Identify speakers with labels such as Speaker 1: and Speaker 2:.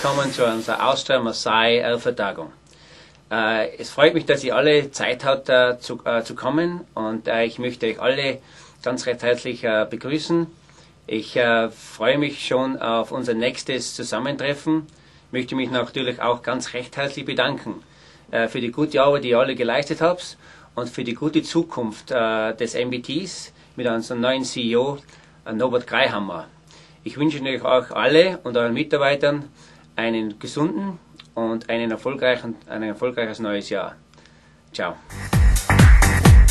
Speaker 1: willkommen zu unserer Austria Maasai Vertagung. Es freut mich, dass ihr alle Zeit habt zu kommen, und ich möchte euch alle ganz recht herzlich begrüßen. Ich freue mich schon auf unser nächstes Zusammentreffen. Ich möchte mich natürlich auch ganz recht herzlich bedanken für die gute Arbeit, die ihr alle geleistet habt, und für die gute Zukunft des MBTs mit unserem neuen CEO Norbert Greihammer. Ich wünsche euch alle und euren Mitarbeitern einen gesunden und ein erfolgreiches neues Jahr. Ciao.